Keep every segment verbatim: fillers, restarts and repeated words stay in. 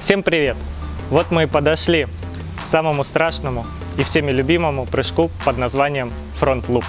Всем привет! Вот мы и подошли к самому страшному и всеми любимому прыжку под названием фронт-луп.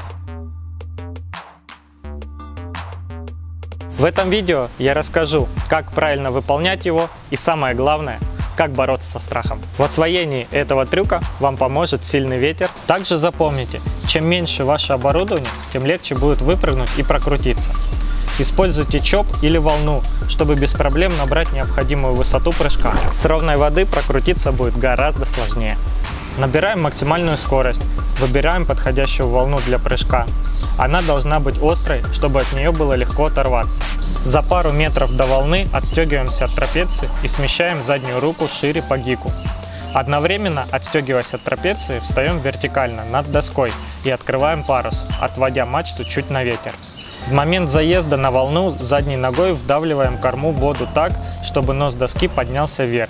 В этом видео я расскажу, как правильно выполнять его и, самое главное, как бороться со страхом. В освоении этого трюка вам поможет сильный ветер. Также запомните, чем меньше ваше оборудование, тем легче будет выпрыгнуть и прокрутиться. Используйте чоп или волну, чтобы без проблем набрать необходимую высоту прыжка. С ровной воды прокрутиться будет гораздо сложнее. Набираем максимальную скорость, выбираем подходящую волну для прыжка. Она должна быть острой, чтобы от нее было легко оторваться. За пару метров до волны отстегиваемся от трапеции и смещаем заднюю руку шире по гику. Одновременно, отстегиваясь от трапеции, встаем вертикально над доской и открываем парус, отводя мачту чуть на ветер. В момент заезда на волну задней ногой вдавливаем корму в воду так, чтобы нос доски поднялся вверх.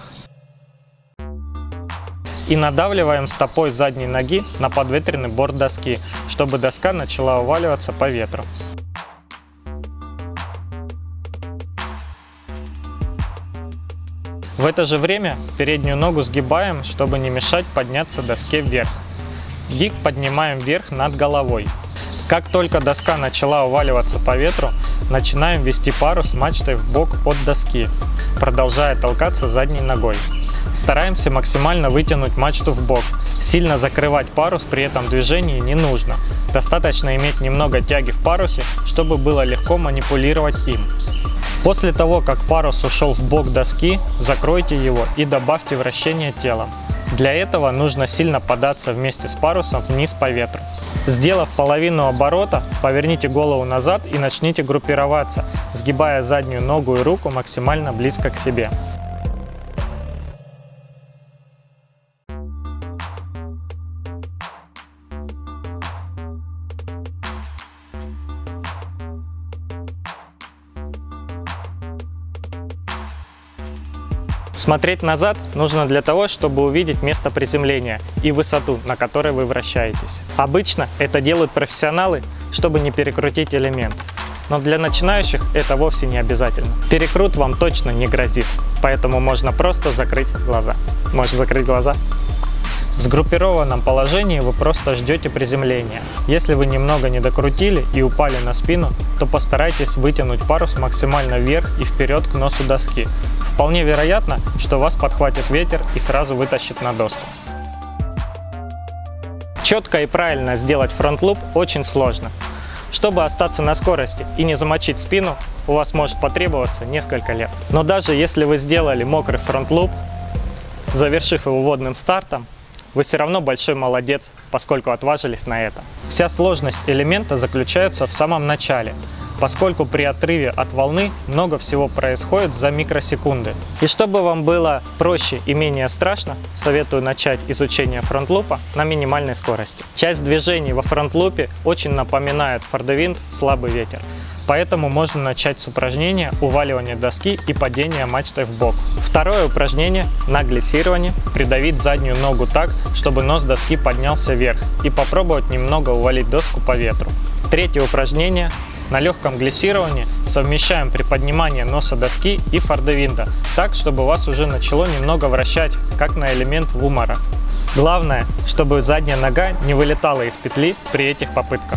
И надавливаем стопой задней ноги на подветренный борт доски, чтобы доска начала уваливаться по ветру. В это же время переднюю ногу сгибаем, чтобы не мешать подняться доске вверх. Гик поднимаем вверх над головой. Как только доска начала уваливаться по ветру, начинаем вести парус мачтой в бок от доски, продолжая толкаться задней ногой. Стараемся максимально вытянуть мачту в бок. Сильно закрывать парус при этом движении не нужно. Достаточно иметь немного тяги в парусе, чтобы было легко манипулировать им. После того, как парус ушел в бок доски, закройте его и добавьте вращение телом. Для этого нужно сильно податься вместе с парусом вниз по ветру. Сделав половину оборота, поверните голову назад и начните группироваться, сгибая заднюю ногу и руку максимально близко к себе. Смотреть назад нужно для того, чтобы увидеть место приземления и высоту, на которой вы вращаетесь. Обычно это делают профессионалы, чтобы не перекрутить элемент. Но для начинающих это вовсе не обязательно. Перекрут вам точно не грозит, поэтому можно просто закрыть глаза. Можешь закрыть глаза? В сгруппированном положении вы просто ждете приземления. Если вы немного не докрутили и упали на спину, то постарайтесь вытянуть парус максимально вверх и вперед к носу доски. Вполне вероятно, что вас подхватит ветер и сразу вытащит на доску. Четко и правильно сделать фронт-луп очень сложно. Чтобы остаться на скорости и не замочить спину, у вас может потребоваться несколько лет. Но даже если вы сделали мокрый фронт-луп, завершив его водным стартом, вы все равно большой молодец, поскольку отважились на это. Вся сложность элемента заключается в самом начале, поскольку при отрыве от волны много всего происходит за микросекунды. И чтобы вам было проще и менее страшно, советую начать изучение фронт-лупа на минимальной скорости. Часть движений во фронт-лупе очень напоминает фордевинд «Слабый ветер», поэтому можно начать с упражнения уваливания доски и падения мачтой в бок. Второе упражнение на глиссирование – придавить заднюю ногу так, чтобы нос доски поднялся вверх и попробовать немного увалить доску по ветру. Третье упражнение – на легком глиссировании совмещаем приподнимание носа доски и фордевинда, так, чтобы вас уже начало немного вращать, как на элемент вумара. Главное, чтобы задняя нога не вылетала из петли при этих попытках.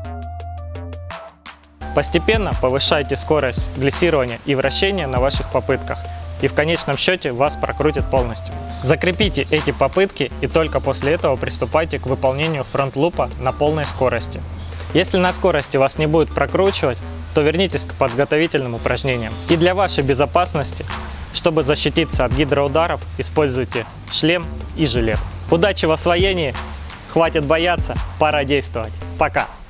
Постепенно повышайте скорость глиссирования и вращения на ваших попытках, и в конечном счете вас прокрутит полностью. Закрепите эти попытки и только после этого приступайте к выполнению фронт-лупа на полной скорости. Если на скорости вас не будет прокручивать, то вернитесь к подготовительным упражнениям. И для вашей безопасности, чтобы защититься от гидроударов, используйте шлем и жилет. Удачи в освоении, хватит бояться, пора действовать. Пока!